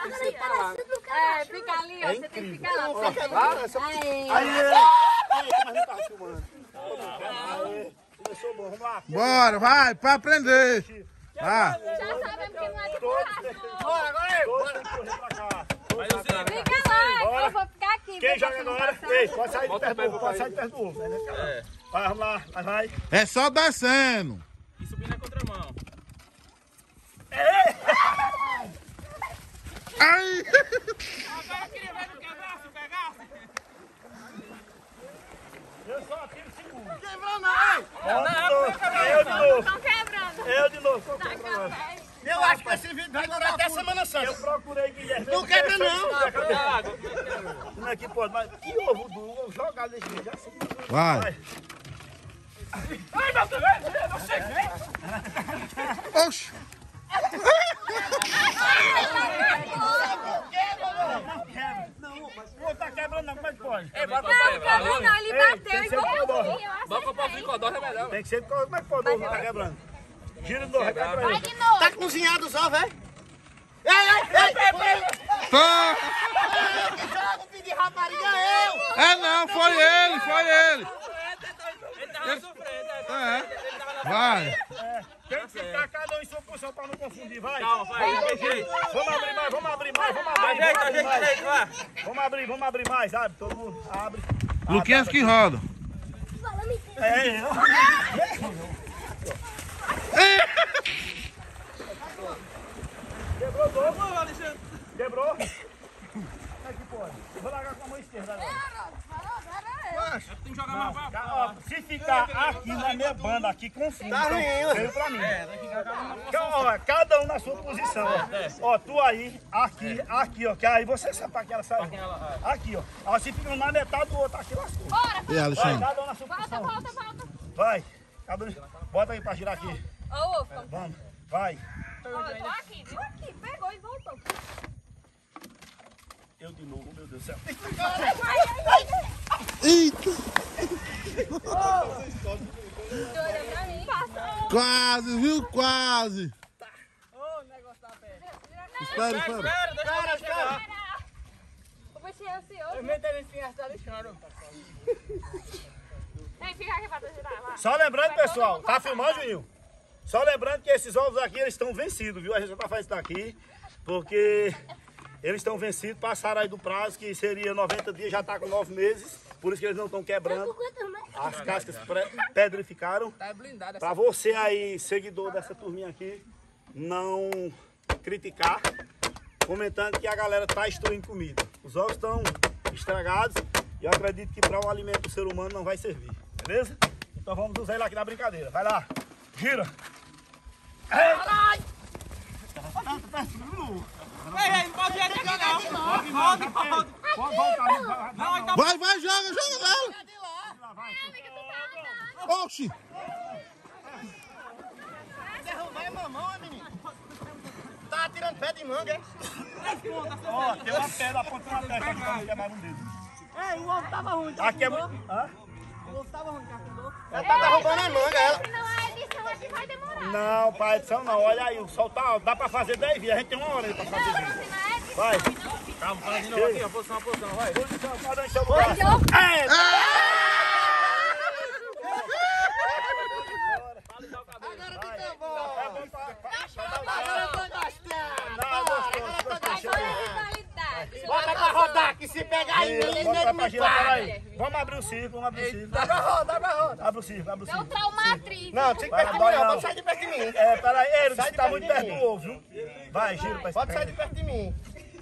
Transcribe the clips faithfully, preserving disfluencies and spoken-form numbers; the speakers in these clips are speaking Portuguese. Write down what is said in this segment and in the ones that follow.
É, fica ali, ó. Você tem que ficar lá. Aí, aí, mas não tá filmando. Começou bom, vamos lá. Bora, vai, pra aprender. Vai. Já sabemos que não é de churrasco. Bora, agora aí. Bora correr pra cá. Fica lá, eu vou ficar aqui. Quem joga agora? Ei, pode sair de perto do ovo, pode sair de perto do ovo. Vai, vamos lá, vai, vai. É só descendo. E subir na contramão. Ai! Agora eu queria ver no quebraço, pegasse. Eu só atiro seguro. Não quebrou não, hein? Eu de novo. Estão quebrando. Eu de novo. Tô quebrando. Eu acho que esse vídeo vai durar até Semana Santa. Eu procurei Guilherme. Não quebra não. Como é que pode? Mas que ovo do ovo jogado desse vídeo assim. Vai. Ai, meu Deus, eu sei que Oxi! não, mas o outro tá quebrando não, como é que pode? Ei, bora Não, quebrou não, ele bateu tem que ser igual com dó. eu vi, eu Bora comprar o tricodó, é melhor. Tem que ser, como é que pode o ovo tá quebrando? Gira de novo, vai pra Vai ele. de novo. Tá cozinhado só, velho. Ei, ei, ei. Tá. Que jogo, filho de rapariga, eu. É não, foi ele, foi ele. Ele tava sofrendo, né? É. Vai. Tem que ficar cada um em sua posição pra não confundir, vai. Calma, vai, tem jeito. Vamos abrir mais, vamos abrir mais, vamos Dá abrir jeito, dá mais. jeito, dá jeito, vai. Vamos abrir, vamos abrir mais, abre, todo mundo, abre. Luquinhas que roda. É, eu. Quebrou dois. Vamos, Alexandre. Quebrou? Como é que pode? Eu vou largar com a mão esquerda agora. Tem que jogar mais Tá, ó, se ficar aqui na minha banda, aqui confunde. Tá ruim, então, veio pra mim. Ca- ó, cada um na sua posição. Ó, ó tu aí, aqui, aqui, ó. Que aí você sabe pra que ela sai. Aqui, ó. Ó, se fica na metade do outro, aqui lascou. Bora, E Vai, Alexandre? cada um na sua volta, posição. volta, volta. Vai. Cada um. Bota aí pra girar aqui. Ô, ô, ficou. Vamos. Vai. Ó, eu tô aqui, viu? Aqui, pegou e voltou. Eu de novo, meu Deus do céu. Eita! Olha pra mim. Passou. Quase, viu? Quase. Ô, o negócio tá perto. Espera, espera. Espera, deixa eu chegar. O bichinho é ansioso. Eu meto ele em essa Alexandre. Vem, fica aqui pra tu girar, vai. Só lembrando, pessoal, tá filmando, Juninho? Só lembrando que esses ovos aqui, eles estão vencidos, viu? A gente só tá fazendo isso daqui, porque eles estão vencidos, passaram aí do prazo, que seria noventa dias, já tá com nove meses, por isso que eles não estão quebrando. As cascas pre- pedrificaram. Tá blindado Pra você aí, seguidor dessa turminha aqui, não criticar, comentando que a galera tá destruindo comida. Os ovos estão estragados e eu acredito que para o alimento do ser humano não vai servir, beleza? Então vamos usar ele aqui na brincadeira. Vai lá, gira. Ei! Ei, ei, não pode ir aqui não. Volta, volta. Pode voltar, Não, então. Vai, vai, joga, joga nela. Oxi! Vai, mamão, menino. Tá tirando pé de manga, é? Ó, tem uma pedra, aponta uma pedra pra quebrar um dedo. É, o ovo tava ruim. Aqui é muito... Hã? O ovo tava ruim, cafundou. Ela tá derrubando a manga, ela. Senão a edição aqui vai demorar. Não, pai, edição não. Olha aí, o sol tá alto. Dá pra fazer dez dias. A gente tem uma hora aí pra fazer vídeo. Se não é edição, Vai. Calma, fala de novo aqui, ó. Posição, posição, vai. Posição, cada um em seu lugar. vai. É, Agora fica bom. é bom pra... Agora eu tô gostando. Não, gostou, gostou. Vai com rivalidade. Bota pra rodar, que se pegar aí, Isso, ele bota pra me girar, para. peraí. Vamos abrir o circo, vamos abrir o circo. Dá pra rodar, dá pra rodar. Abre o circo, abre o É o circo. traumatriz. Não, fica Vai, perto de dói mim, não. não. Pode sair de perto de mim. É, peraí, ele Sai disse de que tá perto muito de perto mim. do ovo, viu? Vai, gira pra Pode sair de perto de mim.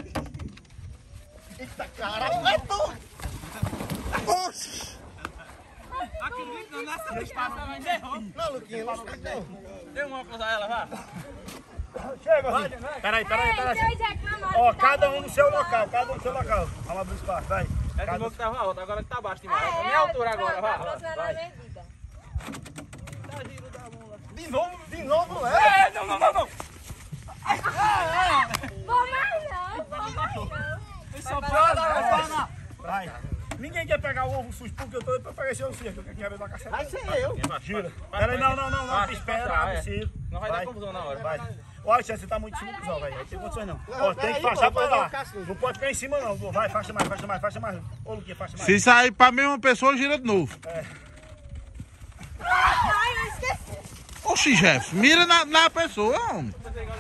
Eita, caralho, é tu. Oxi! Acredita, não nessa distância, vai derrou. Não, Luquinha, não fica não. Dê uma coisa a ela, vá. Chega, vai. Peraí, peraí, peraí. Dois reclamaram Ó, que tá cada um bom. no seu local, cada um no seu local. Vamos abrir o espaço, vai. É de Cada novo um. que tava alto, agora que tá baixo demais. É, A minha altura agora, tá vá. funcionando a medida. De novo, de novo, é? É, não, não, não, não. Vou mais não, vou mais não. Só pode. Vai. Ninguém quer pegar o ovo sujo porque eu tô pra pegar esse ovo circo. Eu quero ver da caceta. Vai ser eu. Gira. Peraí, não, não, não, não. Vai, Espera, vai, abre é. o circo. Não vai dar confusão na hora. Vai. Ó, Alexandre, você tá muito em cima dos ovos, velho. Não tem condições não. Não, Ó, tem peraí, que fachar pô, pra eu vou lá. ficar assim. Não pode ficar em cima não. Vai, faixa mais, faixa mais, faixa mais. Ô, Luquinha, faixa mais. Se sair pra mesma pessoa, gira de novo. Ai, eu esqueci. Oxi, chefe, mira na, na pessoa, homem.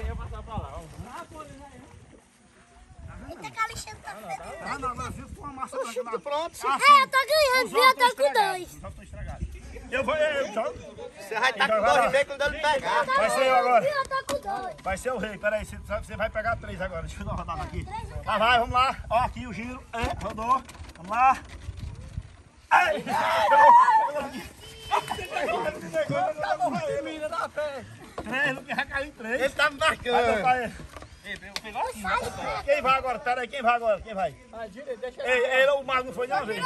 Eita, que a Alexandre tá fedendo. Ah, não, não, viu com a massa branca na... Pronto. Ah, É, eu tô ganhando, os viu? ovos Eu tô estão com estragados, dois. Os ovos estão estragados. Eu vou, eu, jogo. Você vai estar Então, com vai dois lá. e meio quando ele pegar. Vai ser eu agora. Eu tô com dois. Vai ser o rei, peraí, você, você vai pegar três agora. Deixa eu dar uma rodada aqui. Tá, vai, vamos lá. Ó, aqui o giro. É, rodou. Vamos lá. Ai! Menina da fé. Três, não quer cair em três. Ele tá me Vai marcando. tentar ele. Quem vai agora? Pera aí, quem vai agora? Quem vai? Ei, ele, o mago não foi de uma vez.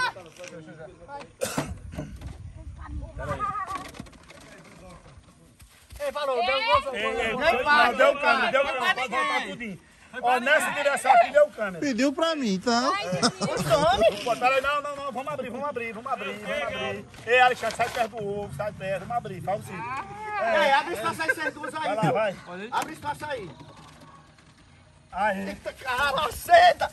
Ei, falou, deu um Ei, ei, não, deu câmera, deu câmera, pode voltar tudinho. Ó, nessa direção aqui deu câmera. Pediu pra mim, então. Pô, peraí, não, não, não, vamos abrir, vamos abrir, vamos abrir, vamos abrir. Ei, Alexandre, sai perto do ovo, sai perto, vamos abrir, fala assim. Ei, abre espaço aí, vocês duas aí. Vai lá, vai. Abre espaço aí. Aí. Caraceta.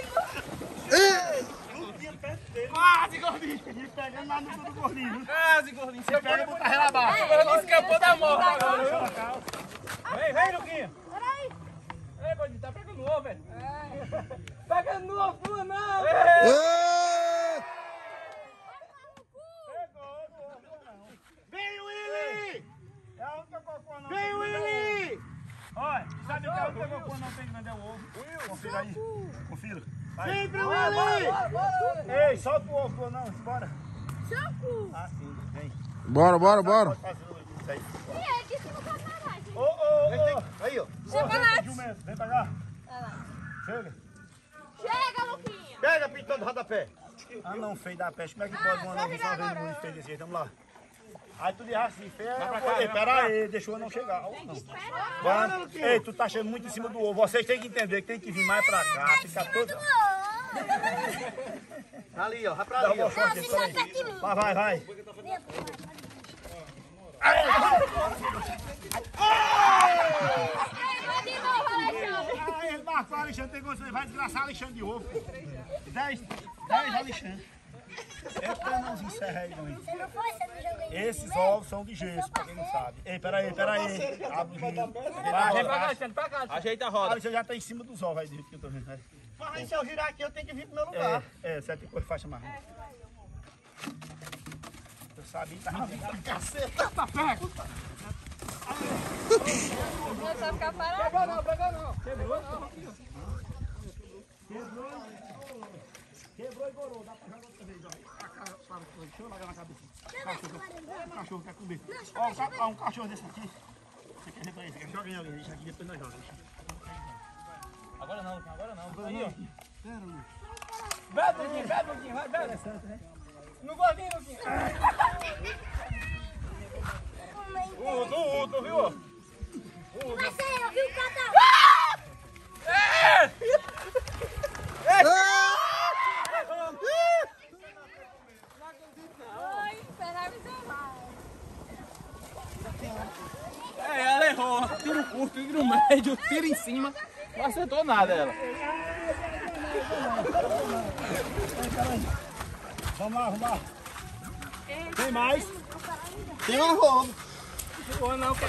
Quase, gordinho. Me pegando na nuca do gordinho. Quase, gordinho. Você Pega e bota a rela abaixo. Ele escapou da morte agora. Vem, vem, Luquinha. Peraí. Ei, gordinho, tá pegando ovo, velho. Pega no ovo, pula não. Ê! Vem, Willy. É a única cocô não. Vem, Willy. Olha, sabe o que é a única cocô não tem que vender o ovo? Confira aí. Confira. Vai. Vem pro Willy. Ei, solta o ovo, não, bora. Shampoo. Ah, sim, vem. Bora, bora, bora. Pode fazer isso aí. E é aqui se não faz nada. Ô, ô, ô. Aí, ó. Chocolate. Jumento, vem pra cá. Vai lá. Chega. Chega, Luquinha. Pega, pintor do rodapé. Ah, não, feio da peste. Como é que pode um anão vir só vez muito feio desse jeito? Vamos lá. Aí tu diz assim, feio. Ei, pera aí, deixa o anão chegar. Ó, não. Vamos. Ei, tu tá achando muito em cima do ovo. Vocês têm que entender que tem que vir mais pra cá. Fica todo. Ali, ó. Vai pra Dá ali, uma ó. força aqui, peraí. Vai, vai, vai. Vai de novo, Alexandre. Ah, ele marcou o Alexandre, tem condições. Vai desgraçar Alexandre de ovo. Dez, dez Alexandre. É pra não se encerrar aí, não. Você não foi? Você não jogou em Esses ovos são de gesso, pra quem não sabe. Ei, peraí, peraí. Abre o giro. Vai, Vem pra cá, vai. Alexandre, pra cá. Ajeita a roda. Alexandre já tá em cima dos ovos aí, do jeito que eu tô vendo. né? Mas aí, se eu girar aqui, eu tenho que vir pro meu lugar. É, é, você tem coisa faixa mais. Eu sabia que tava vindo. Caceta. Não só ficar parado. Pegou não, pegou não. Quebrou não. Quebrou e gorou, dá pra jogar outra vez, ó. Deixa eu largar na cabeça. O cachorro quer comer. Ó, um ca- ó, um cachorro desse aqui. Você quer ver pra ele? Você quer jogar em alguém? Deixa aqui, depois nós jogamos. Agora não, agora não. Aí, ó. Bebe, Luquinha, bebe, Luquinha, vai, bebe. No gordinho, Luquinha. O do outro, viu? Vai ser eu, viu, cada Oi, esperava isso mais. É, ela errou. Tiro curto, tiro médio, tiro em cima. Não acertou nada ela. Vamos lá, vamos lá. Tem mais? Tem uma roupa. Boa não, que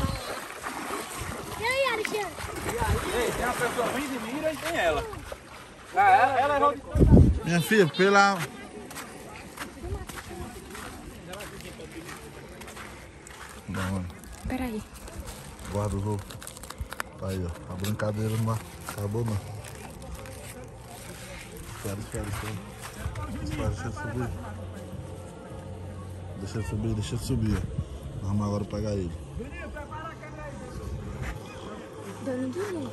E aí, Alexandre? Ei, tem uma pessoa bem de mira e tem ela. Ah, ela, ela errou de Minha filha, pela... Não, Peraí. guarda os ovos. Aí, ó. A brincadeira não acabou, não. Espera, espera, espera. Espera, deixa eu subir. Deixa eu subir, deixa eu subir, ó. Vamos agora pegar ele. Dono de mim.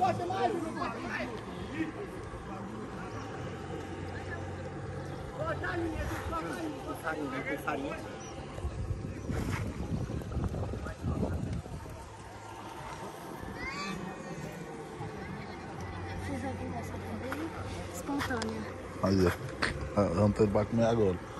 Espontânea. Aí, ó. Vamos ter pra comer agora.